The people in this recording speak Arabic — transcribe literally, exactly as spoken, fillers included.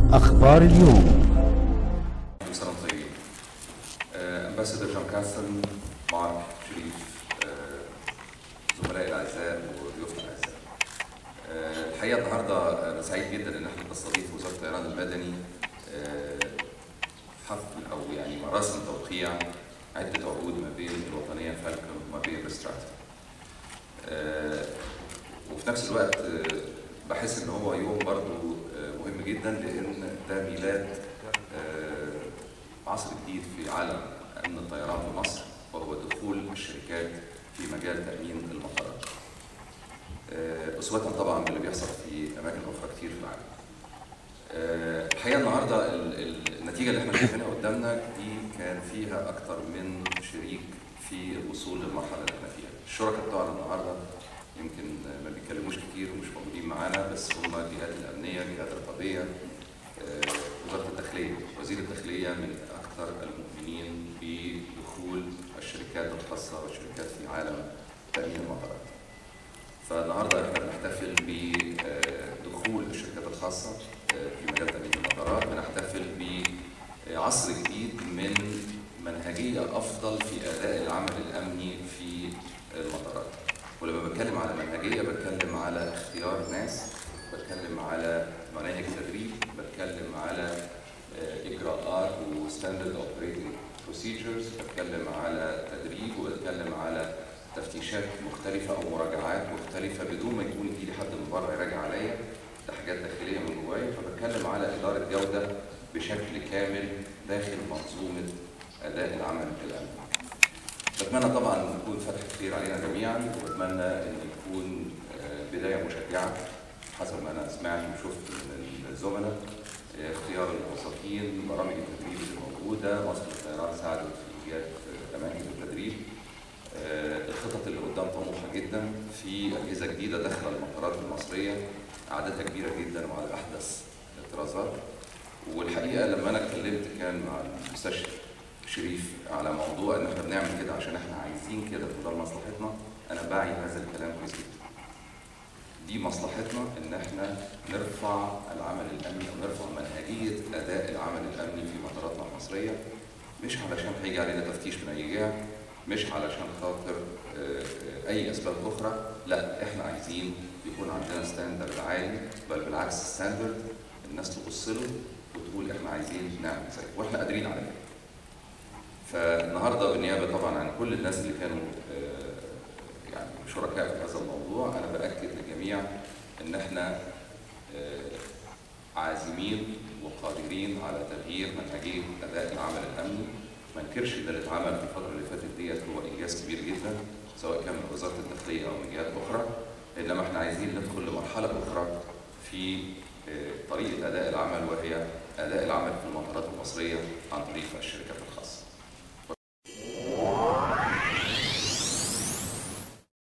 أخبار اليوم. كل سنة وانتم طيبين. أمباسادور جون كاستن، مارك، شريف، آه، زملائي الأعزاء وضيوفنا الأعزاء. آه، الحقيقة النهاردة أنا سعيد جدا إن احنا بنستضيف وزارة الطيران المدني آه، حفل أو يعني مراسم توقيع عدة عقود ما بين الوطنية فالكون وما بين ريسترات. آه، وفي نفس الوقت آه، بحس إن هو يوم برضه مهم جدا لأن ده ميلاد آه، عصر جديد في عالم أمن الطيران في مصر، وهو دخول الشركات في مجال تأمين المطارات. آه، أسوة طبعا باللي بيحصل في أماكن أخرى كتير في العالم. آه، الحقيقة النهارده النتيجة اللي احنا شايفينها قدامنا دي كان فيها أكثر من شريك في الوصول للمرحلة اللي احنا فيها. الشركاء بتوعنا النهارده يمكن ما بيتكلموش كتير ومش موجودين معانا، بس هم الجهات الأمنية، الجهات الرقابية، آه، وزارة الداخلية. وزير الداخلية من أكثر المؤمنين بدخول الشركات الخاصة والشركات في عالم تأمين المطارات. فالنهارده احنا بنحتفل بدخول الشركات الخاصة في مجال تأمين المطارات، بنحتفل بعصر جديد من منهجية أفضل في أداء العمل الأمني في المطارات. ولما بتكلم على منهجية بتكلم على اختيار ناس، بتكلم على مناهج تدريب، بتكلم على إجراءات وستاندرد اوبريتنج بروسيجرز، بتكلم على تدريب، وبتكلم على تفتيشات مختلفة أو مراجعات مختلفة بدون ما يكون يجي لي حد من بره يراجع عليا، ده حاجات داخلية من جوايا. فبتكلم على إدارة جودة بشكل كامل داخل منظومة أداء العمل الأمني. بتمنى طبعا ان يكون فتح خير علينا جميعا، وبتمنى ان يكون بدايه مشجعه حسب ما انا سمعت وشفت من الزملاء. اختيار الموظفين، برامج التدريب اللي موجوده، مصر للطيران ساعدت في ايجاد اماكن التدريب. الخطط اللي قدام طموحه جدا، في اجهزه جديده داخله المطارات المصريه عددها كبيره جدا وعلى احدث الطرازات. والحقيقه لما انا اتكلمت كان مع المستشفى شريف على موضوع ان احنا بنعمل كده عشان احنا عايزين كده في دار مصلحتنا، انا باعي هذا الكلام كويس جدا. دي مصلحتنا ان احنا نرفع العمل الامني او نرفع منهجيه اداء العمل الامني في مطاراتنا المصريه، مش علشان هيجي علينا تفتيش من اي جهه، مش علشان خاطر اي اسباب اخرى، لا احنا عايزين يكون عندنا ستاندرد عالي، بل بالعكس ستاندرد الناس تبص له وتقول احنا عايزين نعمل زيه واحنا قادرين على كده. فالنهارده بالنيابه طبعا عن كل الناس اللي كانوا يعني شركاء في هذا الموضوع، انا باكد للجميع ان احنا عازمين وقادرين على تغيير منهجيه اداء العمل الامني. ما انكرش ان اللي اتعمل في الفتره اللي فاتت ديت هو انجاز كبير جدا، سواء كان من وزاره الداخليه او من جهات اخرى، انما احنا عايزين ندخل لمرحله اخرى في طريقه اداء العمل، وهي اداء العمل في المطارات المصريه عن طريق الشركات الخاصه.